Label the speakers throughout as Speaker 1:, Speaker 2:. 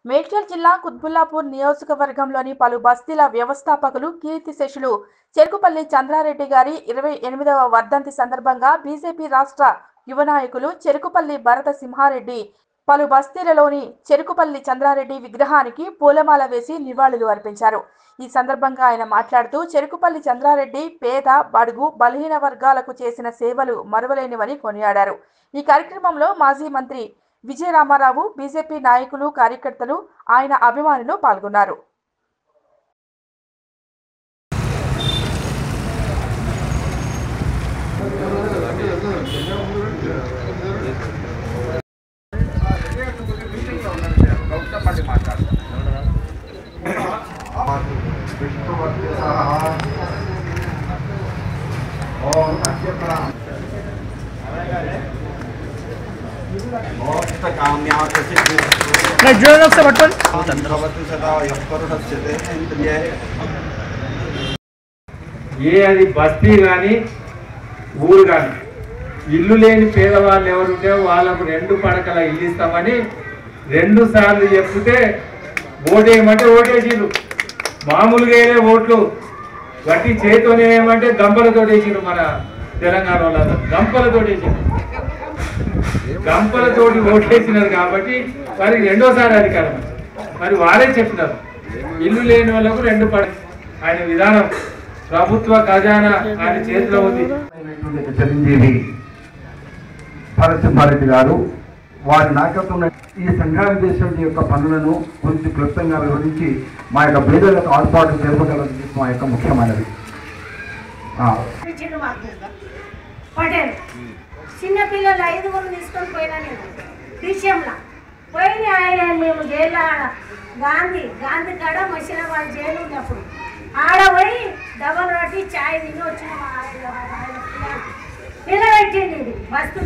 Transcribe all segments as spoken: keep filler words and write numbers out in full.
Speaker 1: మేడ్చల్ జిల్లా కుత్బుల్లాపూర్ నియోజకవర్గంలోని పలు బస్తీల వ్యవస్థాపకులు కీర్తిశేషులు చెరుకుపల్లి చంద్రారెడ్డి గారి ఇరవై ఎనిమిదవ వర్ధంతి సందర్భంగా బీజేపీ రాష్ట్ర యువ నాయకులు చెరుకుపల్లి భరత సింహారెడ్డి పలు బస్తీలలోని చెరుకుపల్లి చంద్రారెడ్డి విగ్రహానికి పూలమాల వేసి నివాళులు అర్పించారు. ఈ సందర్భంగా ఆయన మాట్లాడుతూ చెరుకుపల్లి చంద్రారెడ్డి పేద, బడుగు, బలహీన వర్గాలకు చేసిన సేవలు మరువలేనివని కొనియాడారు. ఈ కార్యక్రమంలో మాజీ మంత్రి విజయ రామారావు, బీజేపీ నాయకులు, కార్యకర్తలు, ఆయన అభిమానులు పాల్గొన్నారు.
Speaker 2: ఏ అది బస్తీ కానీ ఊరు కానీ ఇల్లు లేని పేదవాళ్ళు ఎవరుంటే వాళ్ళకు రెండు పడకల ఇల్లు ఇస్తామని రెండు సార్లు చెప్తే ఓటేయమంటే ఓటేసిరు. మామూలుగా వేయలే ఓట్లు, వట్టి చేతితోనే ఏమంటే గంపలతో వేసిరు. మన తెలంగాణ వాళ్ళంతా గంపలతో వేసిరు. గంపలతోటి ఓట్లేసినారు కాబట్టి వారికి రెండోసారి అధికారం. మరి వారే చెప్పినారు ఇల్లు లేని వాళ్ళకు రెండు పడ. ఆయన విధానం ప్రభుత్వ ఖజానా ఆయన చేతిలో ఉంది.
Speaker 3: చిరంజీవి భరతసింహారెడ్డి గారు వారి నాయకత్వంలో ఈ సంఘాన్ని చేసిన యొక్క పనులను గురించి క్లుప్తంగా వివరించి మా యొక్క పేదలకు ఆర్పాటు జరపగలని మా యొక్క ముఖ్యమైనది.
Speaker 4: చిన్నపిల్లలు ఐదుగురు తీసుకొని పోయినా నేను విషయంలో పోయి ఆయన మేము జైలు గాంధీ గాంధీ కాడ మసినాబాద్ జైలు ఉన్నప్పుడు ఆడ పోయి డబల్ రోటీ చాయ్ తిని వచ్చిన నిలబెట్టింది. ఇది బస్తు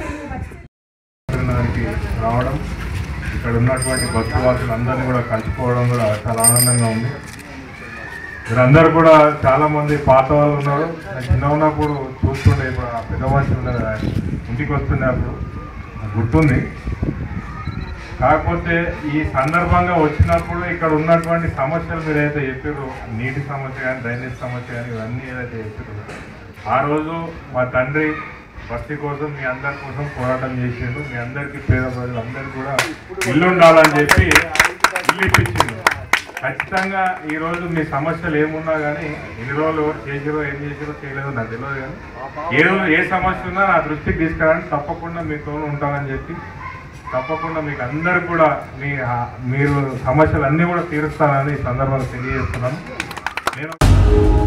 Speaker 5: రావడం, ఇక్కడ ఉన్నటువంటి బస్తు వాసులు అందరినీ కూడా కలుసుకోవడం కూడా చాలా ఆనందంగా ఉంది. వీరందరూ కూడా చాలా మంది పాత వాళ్ళు ఉన్నారు. చిన్న ఉన్నప్పుడు చూస్తుండే, ఇప్పుడు ఆ పెద్ద మనిషి ఉన్నది ఇంటికి వస్తుండే అప్పుడు గుర్తుంది. కాకపోతే ఈ సందర్భంగా వచ్చినప్పుడు ఇక్కడ ఉన్నటువంటి సమస్యలు మీరు ఏదైతే చెప్పారో, నీటి సమస్య కానీ డ్రైనేజ్ సమస్య కానీ ఇవన్నీ ఏదైతే చెప్పారో, ఆ రోజు మా తండ్రి బస్తీ కోసం మీ అందరి కోసం పోరాటం చేసిండు. మీ అందరికీ పేద ప్రజలందరికీ కూడా ఇల్లు ఉండాలని చెప్పి ఇల్లు ఇప్పించిండు. ఖచ్చితంగా ఈరోజు మీ సమస్యలు ఏమున్నా కానీ ఎన్ని రోజులు ఎవరు చేసిరో ఏం చేసిరో చేయలేదో నాకు తెలియదు, కానీ ఏ రోజు ఏ సమస్య ఉన్నా నా దృష్టికి తీసుకురాని తప్పకుండా మీతో ఉంటానని చెప్పి తప్పకుండా మీకు అందరు కూడా మీ మీరు సమస్యలు అన్నీ కూడా తీరుస్తానని ఈ సందర్భంలో తెలియజేస్తున్నాను. నేను